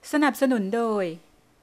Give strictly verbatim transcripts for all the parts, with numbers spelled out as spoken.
สนับสนุนโดย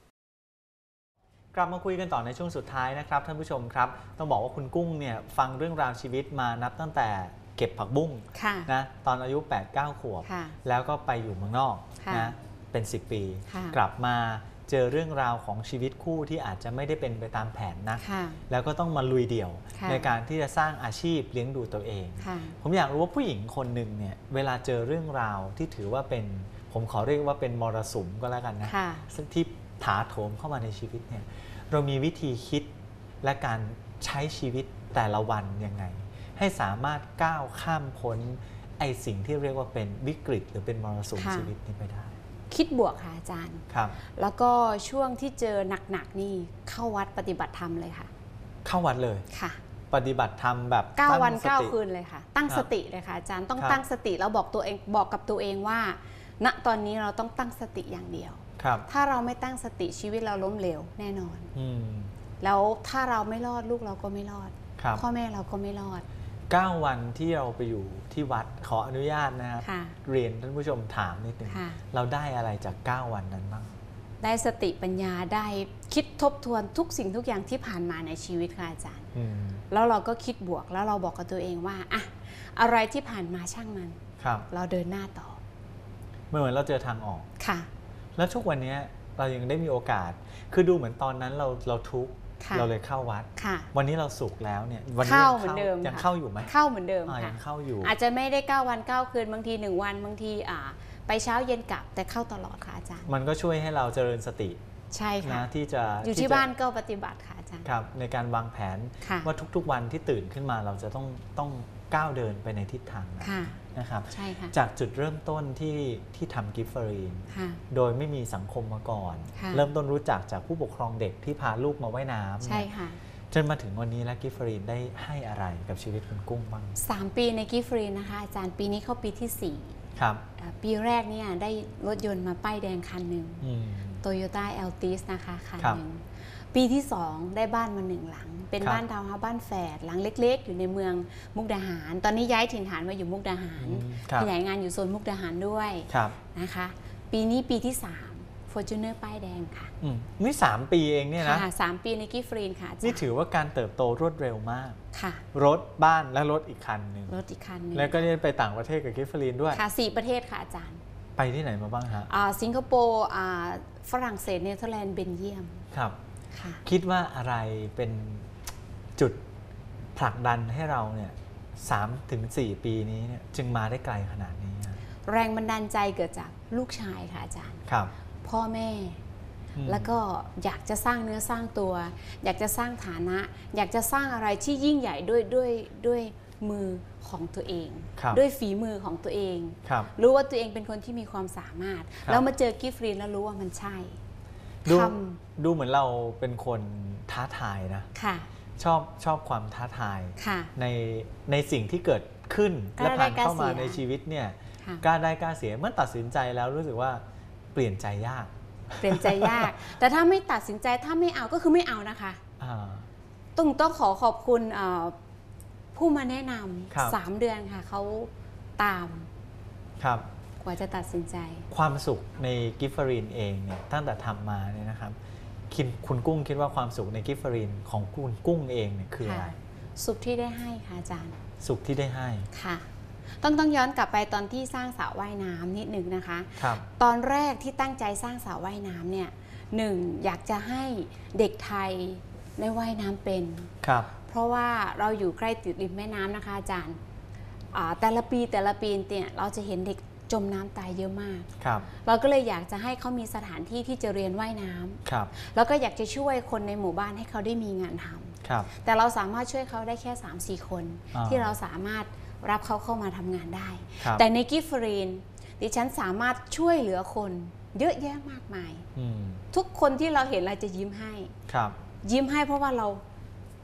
กลับมาคุยกันต่อในช่วงสุดท้ายนะครับท่านผู้ชมครับต้องบอกว่าคุณกุ้งเนี่ยฟังเรื่องราวชีวิตมานับตั้งแต่เก็บผักบุ้งนะตอนอายุ แปดเก้า ขวบแล้วก็ไปอยู่เมืองนอกนะเป็นสิบปีกลับมาเจอเรื่องราวของชีวิตคู่ที่อาจจะไม่ได้เป็นไปตามแผนนะแล้วก็ต้องมาลุยเดี่ยวในการที่จะสร้างอาชีพเลี้ยงดูตัวเองผมอยากรู้ว่าผู้หญิงคนหนึ่งเนี่ยเวลาเจอเรื่องราวที่ถือว่าเป็นผมขอเรียกว่าเป็นมรสุมก็แล้วกันนะที่ถาโถมเข้ามาในชีวิตเนี่ยเรามีวิธีคิดและการใช้ชีวิตแต่ละวันยังไงให้สามารถก้าวข้ามพ้นไอ้สิ่งที่เรียกว่าเป็นวิกฤตหรือเป็นมรสุมชีวิตนี้ไปได้คิดบวกค่ะอาจารย์ครับแล้วก็ช่วงที่เจอหนักๆนี่เข้าวัดปฏิบัติธรรมเลยค่ะเข้าวัดเลยค่ะปฏิบัติธรรมแบบเก้าวันเก้าคืนเลยค่ะตั้งสติเลยค่ะอาจารย์ต้องตั้งสติแล้วบอกตัวเองบอกกับตัวเองว่าณตอนนี้เราต้องตั้งสติอย่างเดียวถ้าเราไม่ตั้งสติชีวิตเราล้มเหลวแน่นอนแล้วถ้าเราไม่รอดลูกเราก็ไม่รอดพ่อแม่เราก็ไม่รอดเก้าวันที่เราไปอยู่ที่วัดขออนุญาตนะครับเรียนท่านผู้ชมถามนิดนึงเราได้อะไรจากเก้าวันนั้นบ้างได้สติปัญญาได้คิดทบทวนทุกสิ่งทุกอย่างที่ผ่านมาในชีวิตค่ะอาจารย์แล้วเราก็คิดบวกแล้วเราบอกกับตัวเองว่าอะอะไรที่ผ่านมาช่างมันเราเดินหน้าต่อเหมือนเราเจอทางออกค่ะแล้วทุกวันนี้เรายังได้มีโอกาสคือดูเหมือนตอนนั้นเราเราทุกข์เราเลยเข้าวัดวันนี้เราสุขแล้วเนี่ยวันนี้เข้าเหมือนเดิมยังเข้าอยู่ไหมเข้าเหมือนเดิมค่ะยังเข้าอยู่อาจจะไม่ได้เก้าวันเก้าคืนบางทีหนึ่งวันบางทีอ่าไปเช้าเย็นกลับแต่เข้าตลอดค่ะอาจารย์มันก็ช่วยให้เราเจริญสติใช่ค่ะที่จะอยู่ที่บ้านก็ปฏิบัติค่ะอาจารย์ครับในการวางแผนว่าทุกๆวันที่ตื่นขึ้นมาเราจะต้องต้องก้าวเดินไปในทิศทางนะครับจากจุดเริ่มต้นที่ที่ทำกิฟเฟอรีนโดยไม่มีสังคมมาก่อนเริ่มต้นรู้จักจากผู้ปกครองเด็กที่พาลูกมาว่ายน้ำใช่ค่ะจนมาถึงวันนี้แล้วกิฟเฟอรีนได้ให้อะไรกับชีวิตคุณกุ้งบ้างสามปีในกิฟเฟอรีนนะคะอาจารย์ปีนี้เข้าปีที่สี่ครับปีแรกเนี่ยได้รถยนต์มาป้ายแดงคันหนึ่งโตโยต้าแอลติสนะคะคันหนึ่งปีที่สองได้บ้านมาหนึ่งหลังเป็นบ้านทาวน์เฮาส์บ้านแฝดหลังเล็กๆอยู่ในเมืองมุกดาหารตอนนี้ย้ายถิ่นฐานมาอยู่มุกดาหารขยายงานอยู่โซนมุกดาหารด้วยนะคะปีนี้ปีที่สามฟอร์จูเนอร์ป้ายแดงค่ะนี่สามปีเองเนี่ยนะสามปีในกิฟฟรีนค่ะนี่ถือว่าการเติบโตรวดเร็วมากค่ะรถบ้านและรถอีกคันหนึ่งรถอีกคันหนึ่งแล้วก็นี่ไปต่างประเทศกับกิฟฟรีนด้วยค่ะสี่ประเทศค่ะอาจารย์ไปที่ไหนมาบ้างฮะสิงคโปร์ฝรั่งเศสเนเธอร์แลนด์เบลเยียมครับคิดว่าอะไรเป็นจุดผลักดันให้เราเนี่ยสามถึงสี่ปีนี้เนี่ยจึงมาได้ไกลขนาดนี้แรงบันดาลใจเกิดจากลูกชายค่ะอาจารย์ครับพ่อแม่แล้วก็อยากจะสร้างเนื้อสร้างตัวอยากจะสร้างฐานะอยากจะสร้างอะไรที่ยิ่งใหญ่ด้วยด้วยด้วยมือของตัวเองด้วยฝีมือของตัวเองรรู้ว่าตัวเองเป็นคนที่มีความสามารถแล้วมาเจอกิฟฟรีนแล้วรู้ว่ามันใช่ดูดูเหมือนเราเป็นคนท้าทายนะชอบชอบความท้าทายในในสิ่งที่เกิดขึ้นและผ่านเข้ามาในชีวิตเนี่ยกล้าได้กล้าเสียเมื่อตัดสินใจแล้วรู้สึกว่าเปลี่ยนใจยากเปลี่ยนใจยากแต่ถ้าไม่ตัดสินใจถ้าไม่เอาก็คือไม่เอานะคะต้องต้องขอขอบคุณผู้มาแนะนำสามเดือนค่ะเขาตามครับกว่าจะตัดสินใจความสุขในกิฟเฟอรีนเองเนี่ยตั้งแต่ทำมาเนี่ยนะครับคุณกุ้งคิดว่าความสุขในกิฟเฟอรีนของคุณกุ้งเองเนี่ยคืออะไรสุขที่ได้ให้ค่ะอาจารย์สุขที่ได้ให้ค่ะต้องต้องย้อนกลับไปตอนที่สร้างสระว่ายน้ำนิดนึงนะคะตอนแรกที่ตั้งใจสร้างสระว่ายน้ำเนี่ยหนึ่งอยากจะให้เด็กไทยได้ว่ายน้ำเป็นครับเพราะว่าเราอยู่ใกล้ติดริมแม่น้ำนะคะอาจารย์แต่ละปีแต่ละปีเนี่ยเราจะเห็นเด็กจมน้ำตายเยอะมากครับเราก็เลยอยากจะให้เขามีสถานที่ที่จะเรียนว่ายน้ำครับแล้วก็อยากจะช่วยคนในหมู่บ้านให้เขาได้มีงานทำครับแต่เราสามารถช่วยเขาได้แค่ สามถึงสี่ คนที่เราสามารถรับเขาเข้ามาทำงานได้แต่ในกิฟฟรีนดิฉันสามารถช่วยเหลือคนเยอะแยะมากมายทุกคนที่เราเห็นเราจะยิ้มให้ยิ้มให้เพราะว่าเรา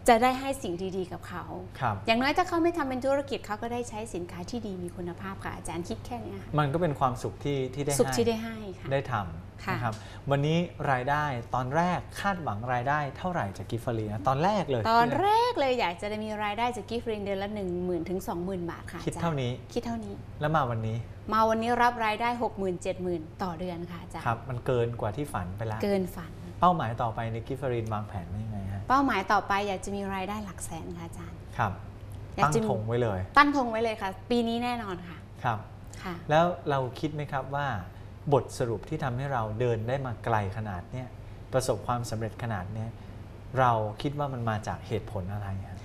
จะได้ให้สิ่งดีๆกับเขาครับอย่างน้อยถ้าเขาไม่ทำเป็นธุรกิจเขาก็ได้ใช้สินค้าที่ดีมีคุณภาพค่ะอาจารย์คิดแค่นี้ค่ะมันก็เป็นความสุขที่ที่ได้สุขที่ได้ให้ค่ะได้ทำนะครับวันนี้รายได้ตอนแรกคาดหวังรายได้เท่าไหร่จากกิฟฟรีนะตอนแรกเลยตอนแรกเลยอยากจะได้มีรายได้จากกิฟฟรีเดือนละ หนึ่งหมื่น ถึง สองหมื่น บาทค่ะคิดเท่านี้คิดเท่านี้แล้วมาวันนี้มาวันนี้รับรายได้ หกหมื่น เจ็ดหมื่น ต่อเดือนค่ะอาจารย์ครับมันเกินกว่าที่ฝันไปแล้วเกินฝันเป้าหมายต่อไปในกิฟฟรีวางแผนว่ายังไงฮะเป้าหมายต่อไปอยากจะมีรายได้หลักแสนค่ะอาจารย์ครับตั้งธงไว้เลยตั้งธงไว้เลยค่ะปีนี้แน่นอนค่ะครับค่ะแล้วเราคิดไหมครับว่าบทสรุปที่ทำให้เราเดินได้มาไกลขนาดเนี้ยประสบความสำเร็จขนาดเนี้ยเราคิดว่ามันมาจากเหตุผลอะไรครับ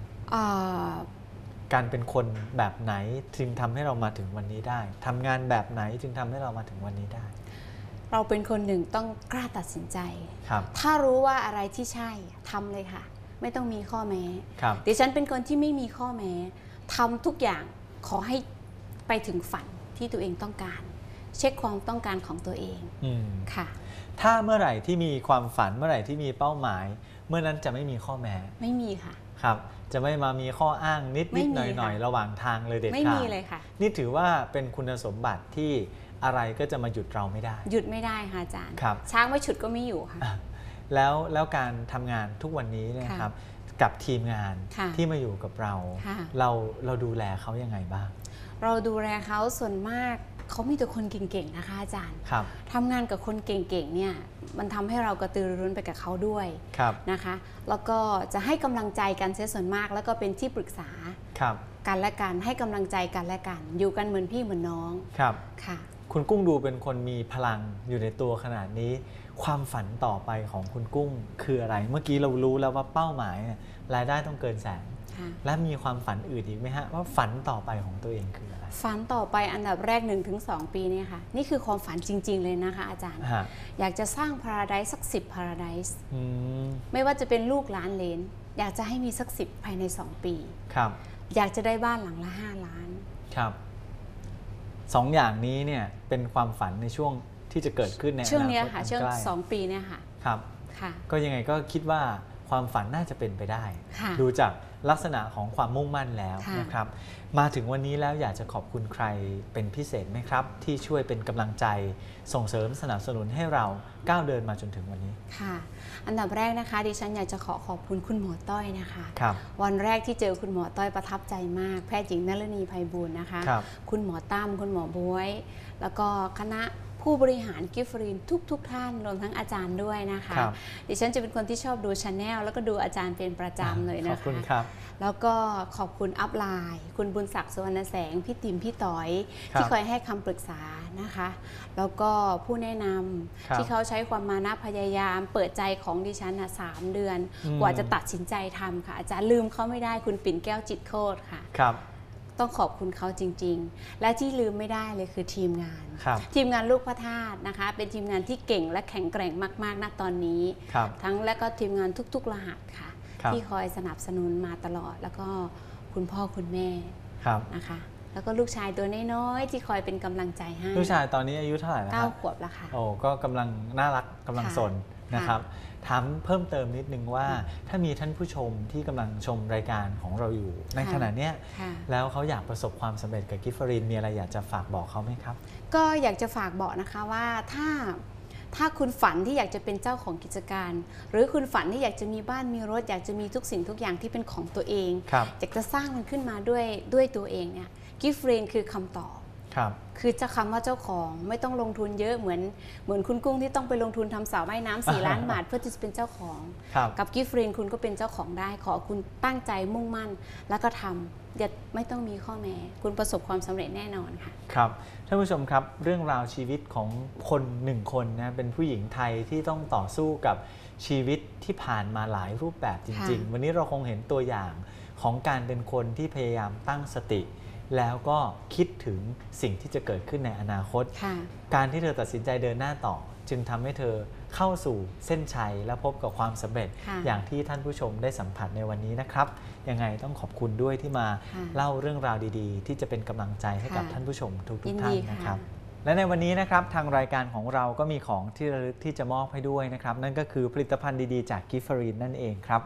การเป็นคนแบบไหนจึงทำให้เรามาถึงวันนี้ได้ทำงานแบบไหนจึงทำให้เรามาถึงวันนี้ได้เราเป็นคนหนึ่งต้องกล้าตัดสินใจครับถ้ารู้ว่าอะไรที่ใช่ทำเลยค่ะไม่ต้องมีข้อแม้ครับดิฉันเป็นคนที่ไม่มีข้อแม้ทำทุกอย่างขอให้ไปถึงฝันที่ตัวเองต้องการเช็คความต้องการของตัวเองค่ะถ้าเมื่อไหร่ที่มีความฝันเมื่อไหร่ที่มีเป้าหมายเมื่อนั้นจะไม่มีข้อแม้ไม่มีค่ะครับจะไม่มามีข้ออ้างนิดนิดหน่อยหน่อยระหว่างทางเลยเด็ดขาดไม่มีเลยค่ะนี่ถือว่าเป็นคุณสมบัติที่อะไรก็จะมาหยุดเราไม่ได้หยุดไม่ได้ค่ะอาจารย์ครับช้างไม่ฉุดก็ไม่อยู่ค่ะแล้วแล้วการทำงานทุกวันนี้นะครับกับทีมงานที่มาอยู่กับเราเราเราดูแลเขายังไงบ้างเราดูแลเขาส่วนมากเขามีแต่คนเก่งๆนะคะอาจารย์ครับทำงานกับคนเก่งๆเนี่ยมันทำให้เรากระตือรือร้นไปกับเขาด้วยนะคะแล้วก็จะให้กำลังใจกันเสียส่วนมากแล้วก็เป็นที่ปรึกษากันและกันให้กำลังใจกันและกันอยู่กันเหมือนพี่เหมือนน้องครับค่ะคุณกุ้งดูเป็นคนมีพลังอยู่ในตัวขนาดนี้ความฝันต่อไปของคุณกุ้งคืออะไรเมื่อกี้เรารู้แล้วว่าเป้าหมายรายได้ต้องเกินแสนและมีความฝันอื่นอีกไหมฮะว่าฝันต่อไปของตัวเองคืออะไรฝันต่อไปอันดับแรก หนึ่งถึงสอง ปีเนี่ยค่ะนี่คือความฝันจริงๆเลยนะคะอาจารย์อยากจะสร้างพาราไดซ์สักสิบพาราไดซ์ไม่ว่าจะเป็นลูกหลานเหลนอยากจะให้มีสักสิบภายในสองปีครับอยากจะได้บ้านหลังละห้าล้านครับสองอย่างนี้เนี่ยเป็นความฝันในช่วงที่จะเกิดขึ้นในอนาคตช่วงนี้ค่ะช่วงสองปีเนี่ยค่ะครับค่ะก็ยังไงก็คิดว่าความฝันน่าจะเป็นไปได้ดูจากลักษณะของความมุ่งมั่นแล้วนะครับมาถึงวันนี้แล้วอยากจะขอบคุณใครเป็นพิเศษไหมครับที่ช่วยเป็นกำลังใจส่งเสริมสนับสนุนให้เราก้าวเดินมาจนถึงวันนี้ค่ะอันดับแรกนะคะดิฉันอยากจะขอขอบคุณคุณหมอต้อยนะคะครับวันแรกที่เจอคุณหมอต้อยประทับใจมากแพทย์หญิงนฤณีไพบูลย์นะคะครับคุณหมอตั้มคุณหมอบ๊วยแล้วก็คณะผู้บริหารกิฟฟรีนทุกๆ ท่านรวมทั้งอาจารย์ด้วยนะคะดิฉันจะเป็นคนที่ชอบดูชาแนลแล้วก็ดูอาจารย์เป็นประจำเลยนะคะขอบคุณครับแล้วก็ขอบคุณอัพไลน์คุณบุญศักดิ์สุวรรณแสงพี่ติ๋มพี่ต๋อยที่คอยให้คำปรึกษานะคะแล้วก็ผู้แนะนำที่เขาใช้ความมานะพยายามเปิดใจของดิฉันนะสามเดือนกว่าจะตัดสินใจทำค่ะอาจารย์ลืมเขาไม่ได้คุณปิ่นแก้วจิตโคตรค่ะครับต้องขอบคุณเขาจริงๆและที่ลืมไม่ได้เลยคือทีมงานทีมงานลูกพระธาตุนะคะเป็นทีมงานที่เก่งและแข็งแกร่งมากๆณตอนนี้ทั้งและก็ทีมงานทุกๆรหัสค่ะที่คอยสนับสนุนมาตลอดแล้วก็คุณพ่อคุณแม่นะคะแล้วก็ลูกชายตัวน้อยๆที่คอยเป็นกำลังใจให้ลูกชายตอนนี้อายุเท่าไหร่แล้วครับเก้าขวบแล้วค่ะโอ้ก็กำลังน่ารักกำลังสนนะครับถามเพิ่มเติมนิดนึงว่าถ้ามีท่านผู้ชมที่กำลังชมรายการของเราอยู่ในขณะนี้แล้วเขาอยากประสบความสำเร็จกับกิฟฟรีนมีอะไรอยากจะฝากบอกเขาไหมครับก็อยากจะฝากบอกนะคะว่าถ้าถ้าคุณฝันที่อยากจะเป็นเจ้าของกิจการหรือคุณฝันที่อยากจะมีบ้านมีรถอยากจะมีทุกสิ่งทุกอย่างที่เป็นของตัวเองอยากจะสร้างมันขึ้นมาด้วยด้วยตัวเองเนี่ยกิฟฟรีนคือคำตอบคือจะคำว่าเจ้าของไม่ต้องลงทุนเยอะเหมือนเหมือนคุณกุ้งที่ต้องไปลงทุนทำสระว่ายน้ำสี่ล้านบาทเพื่อที่จะเป็นเจ้าของกับกิฟฟรีนคุณก็เป็นเจ้าของได้ขอคุณตั้งใจมุ่งมั่นแล้วก็ทำอย่าไม่ต้องมีข้อแม้คุณประสบความสำเร็จแน่นอนค่ะครับท่านผู้ชมครับเรื่องราวชีวิตของคนหนึ่งคนนะเป็นผู้หญิงไทยที่ต้องต่อสู้กับชีวิตที่ผ่านมาหลายรูปแบบจริงๆวันนี้เราคงเห็นตัวอย่างของการเป็นคนที่พยายามตั้งสติแล้วก็คิดถึงสิ่งที่จะเกิดขึ้นในอนาคตการที่เธอตัดสินใจเดินหน้าต่อจึงทำให้เธอเข้าสู่เส้นชัยและพบกับความสำเร็จอย่างที่ท่านผู้ชมได้สัมผัสในวันนี้นะครับยังไงต้องขอบคุณด้วยที่มาเล่าเรื่องราวดีๆที่จะเป็นกำลังใจให้กับท่านผู้ชมทุกๆท่านนะครับและในวันนี้นะครับทางรายการของเราก็มีของที่ระลึกที่จะมอบให้ด้วยนะครับนั่นก็คือผลิตภัณฑ์ดีๆจากกิฟฟรีนนั่นเองครับ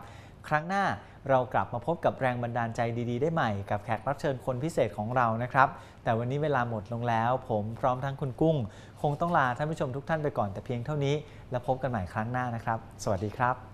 ครั้งหน้าเรากลับมาพบกับแรงบันดาลใจดีๆได้ใหม่กับแขกรับเชิญคนพิเศษของเรานะครับแต่วันนี้เวลาหมดลงแล้วผมพร้อมทั้งคุณกุ้งคงต้องลาท่านผู้ชมทุกท่านไปก่อนแต่เพียงเท่านี้แล้วพบกันใหม่ครั้งหน้านะครับสวัสดีครับ